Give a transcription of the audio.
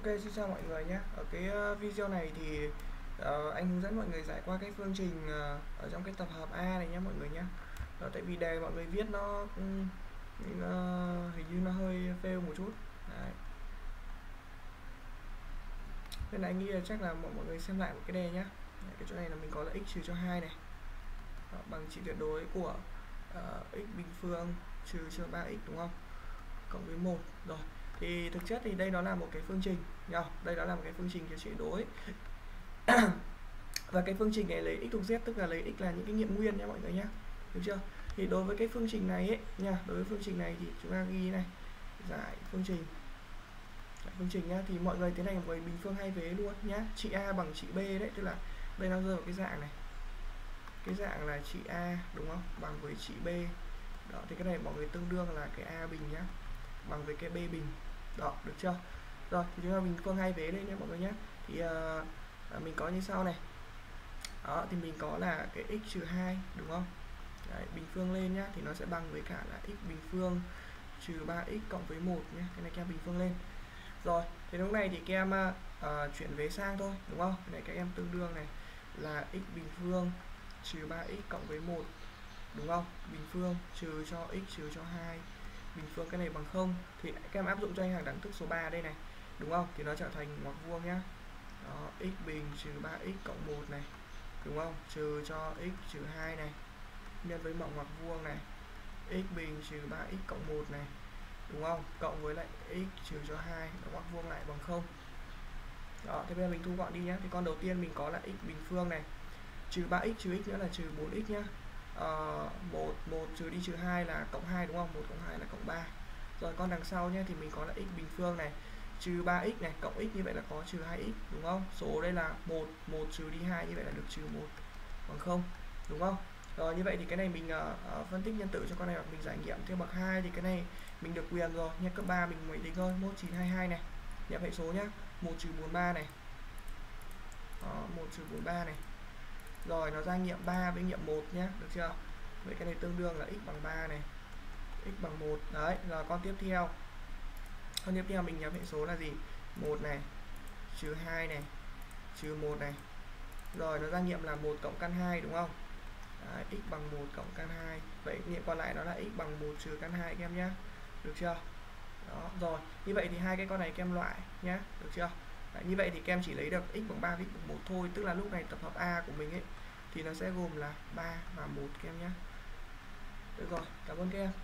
Ok, xin chào mọi người nhé. Ở cái video này thì anh hướng dẫn mọi người giải qua cái phương trình ở trong cái tập hợp A này nhé mọi người nhé. Tại vì đề mọi người viết nó hình như nó hơi fail một chút. Đấy. Nên là anh nghĩ là chắc là mọi người xem lại một cái đề nhé. Cái chỗ này là mình có là x trừ cho 2 này. Đó, bằng trị tuyệt đối của x bình phương trừ cho 3x đúng không? Cộng với 1 rồi. Thì thực chất thì đây nó là một cái phương trình nhá. Đây đó là một cái phương trình trị đối. Và cái phương trình này lấy x thuộc z, tức là lấy x là những cái nghiệm nguyên nha mọi người nhé, được chưa? Thì đối với cái phương trình này ấy nha, đối với phương trình này thì chúng ta ghi này, giải phương trình nhá, thì mọi người tiến hành một cái bình phương hai vế luôn nhá. Trị a bằng trị b đấy, tức là đây nó rơi vào cái dạng này, cái dạng là trị a đúng không, bằng với trị b đó, thì cái này mọi người tương đương là cái a bình nhá, bằng với cái b bình đó, được chưa? Rồi thì chúng ta bình phương hai vế đây nhé mọi người nhé. Thì mình có như sau này. Đó, thì mình có là cái x trừ 2 đúng không? Đấy, bình phương lên nhá, thì nó sẽ bằng với cả là x bình phương trừ 3x cộng với 1 nhé. Cái này các em bình phương lên. Rồi, thì lúc này thì các em chuyển vế sang thôi, đúng không? Cái này các em tương đương này là x bình phương trừ 3x cộng với 1 đúng không? Bình phương trừ cho x trừ cho 2 bình phương cái này bằng 0, thì các em áp dụng cho anh hàng đẳng thức số 3 đây này, đúng không? Thì nó trở thành ngoặc vuông nhá. Đó, x bình trừ 3x cộng 1 này, đúng không? Trừ cho x trừ 2 này, nhân với mộng ngoặc vuông này, x bình trừ 3x cộng 1 này, đúng không? Cộng với lại x trừ cho 2, nó ngoặc vuông lại bằng 0. Đó, thế bây giờ mình thu gọn đi nhá. Thì con đầu tiên mình có là x bình phương này, trừ 3x trừ x nữa là trừ 4x nhá. 1 trừ đi trừ 2 là cộng 2 đúng không? 1 cộng 2 là cộng 3. Rồi con đằng sau nhé, thì mình có là x bình phương này, trừ 3x này, cộng x như vậy là có trừ 2x đúng không? Số đây là 1, 1 trừ đi 2 như vậy là được trừ 1 bằng 0, đúng không? Rồi như vậy thì cái này mình phân tích nhân tử cho con này, hoặc mình giải nghiệm theo bậc 2 thì cái này mình được quyền rồi. Nha, cấp 3 mình mới tính thôi, 1922 này. Nhập hệ số nhá, 1 trừ 43 này. Đó, 1 trừ 43 này. Rồi nó ra nghiệm 3 với nghiệm 1 nhé, được chưa? Vậy cái này tương đương là x bằng 3 này, x bằng 1. Đấy, rồi con tiếp theo. Con tiếp theo mình nhập hệ số là gì? 1 này, trừ 2 này, trừ 1 này. Rồi nó ra nghiệm là 1 cộng căn 2 đúng không? Đấy, x bằng 1 cộng căn 2. Vậy nghiệm còn lại nó là x bằng 1 trừ căn 2 các em nhé, được chưa? Đó, rồi như vậy thì hai cái con này các em loại nhé, được chưa? Đấy, như vậy thì các em chỉ lấy được x bằng 3 với x bằng 1 thôi, tức là lúc này tập hợp A của mình ấy thì nó sẽ gồm là 3 và 1 các em nhé. Được rồi, cảm ơn các em.